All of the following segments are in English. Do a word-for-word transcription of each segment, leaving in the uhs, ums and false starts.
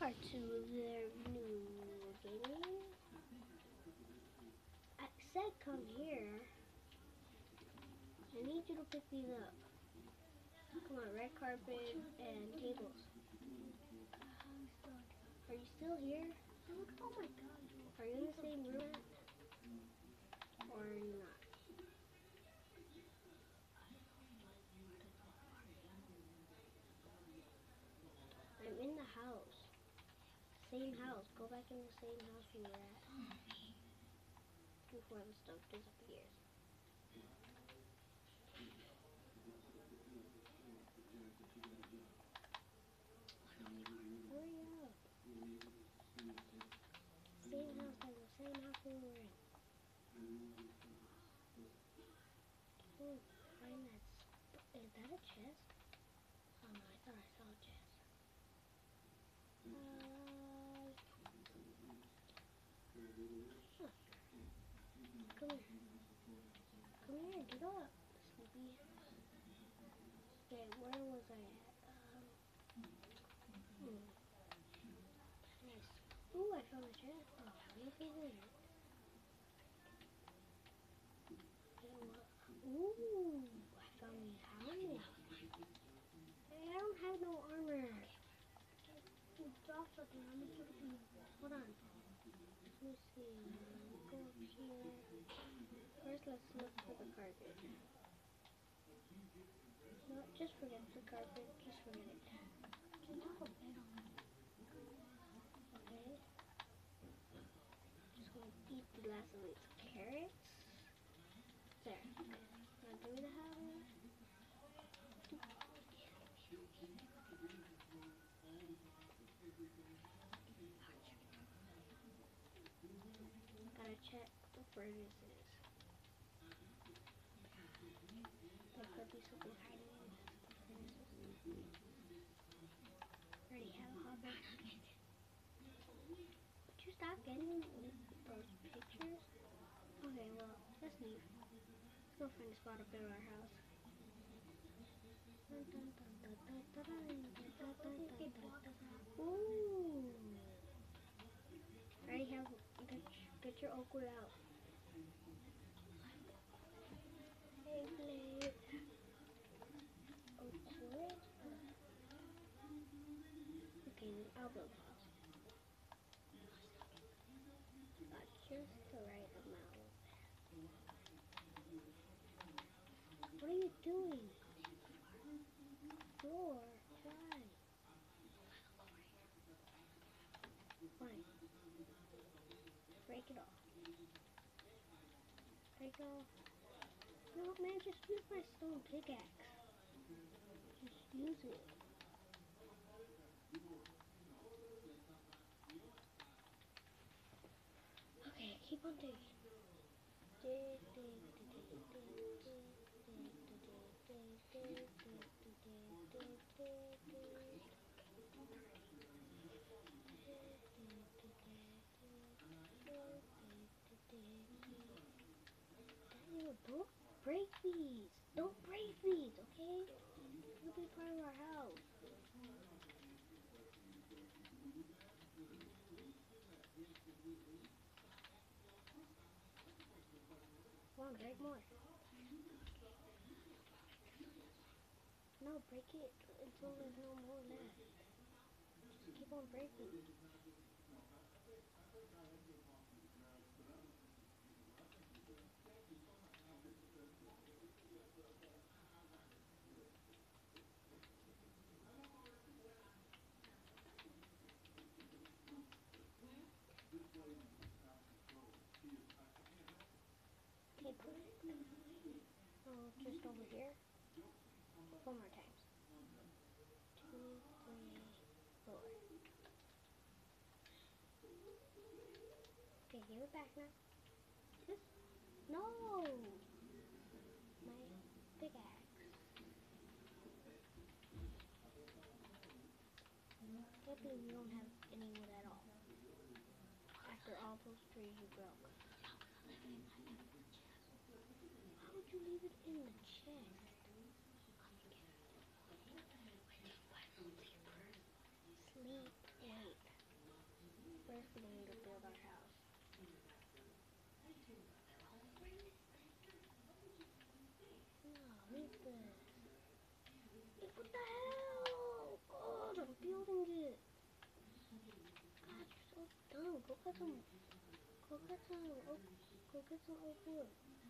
part two of their new game. I said come here. I need you to pick these up. Come on, red carpet and tables. Are you still here? Oh my god. Are you in the same room? Or not? I'm in the house. Same house. Go back in the same house you were at. Before the stuff disappears. Hurry up. Same house, like the same house we were in. Oh, find that. Is that a chest? Oh no, I thought I saw a chest. Uh, huh. Come here. Come here, get up, Snoopy. Okay, where was I at? Um, hmm. Nice. Ooh, I found a chest. Oh, look at it. Ooh, I found me a helmet. Hey, I don't have no armor. Drop something. Let me give it to you. Hold on. Let me see. Go up here. First, let's look for the carpet. No, just forget the carpet. Just forget it. Just have a bed on it. Okay. Just gonna eat the last of these carrots. There. Okay. Now do we have it? Gotta check the furnaces. There could be something hiding in the furnaces. Already have a hopper. Would you stop getting those pictures? Okay, well, let's leave. Let's go find a spot up in our house. Ooh! I have get, get your oak wood out. Hey, Blade. Oak wood. Okay, then I'll build a house. Got just the right amount. What are you doing? Floor. Why? Fine. Break it off. Break it off. No, man, just use my stone pickaxe. Just use it. Okay, keep on digging. Dig, dig, dig, dig, dig, dig, dig, dig, dig, dig, dig, dig, dig. Daniel, don't break these. Don't break these, okay? It'll be part of our house. Come on, break more. No, break it until there's no more left. Just keep on breaking. Okay, put it. Oh, just over here. One more time. Two, three, four. Okay, give it back now. This? No! My pickaxe. Can't believe you don't have any wood at all. After all those trees you broke. How would you leave it in the chest? Sleep. Wait. first beginning to build our house. No, leave this. What the hell? God, I'm building it. God, you're so dumb. Go get some. Go get some. Oak, go get some oak wood.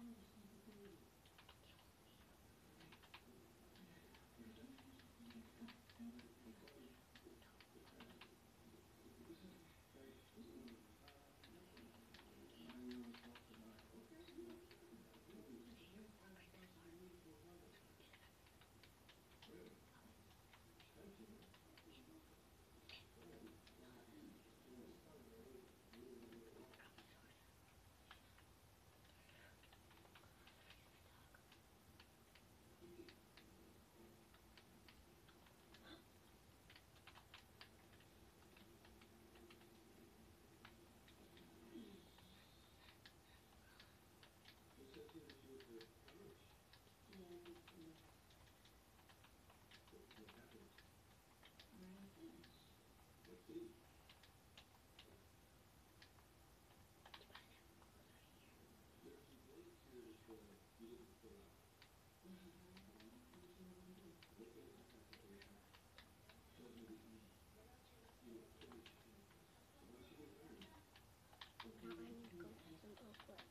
Now I need to go get some oak wood.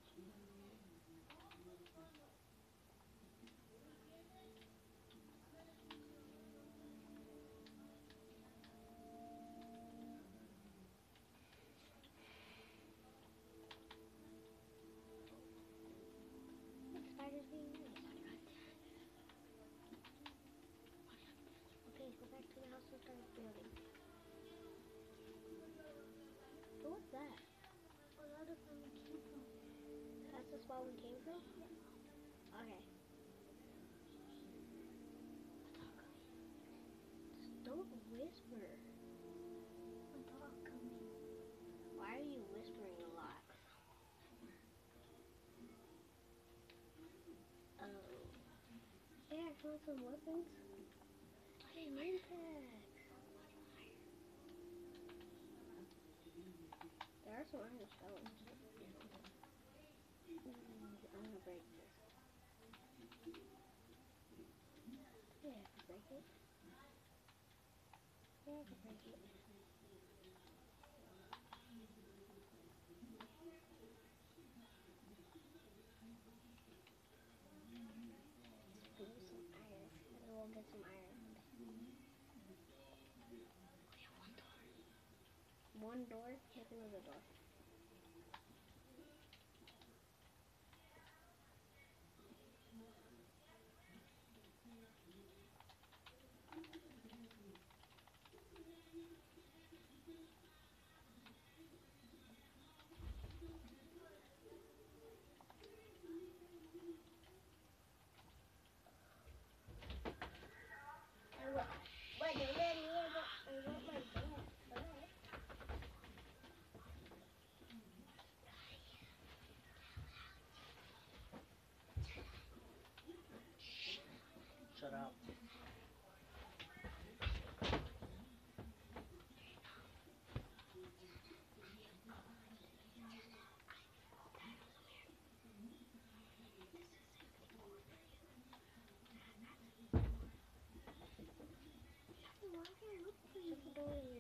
The spider's being nice. Okay, go back to the house and start building. So what's that? Oh, that is where we came from. That's the spot we came from? Okay. Just don't whisper. I'm talking. Why are you whispering a lot? Oh. Hey, I found some weapons. Hey, name tags. There are some iron skeletons. Mm, I'm gonna break this. Yeah, I can break it. Yeah, I can break it. Give me some iron, and then we'll get some iron. One door, make another door. I want, but then I want my bed first. Shut up. Why can't I look for you?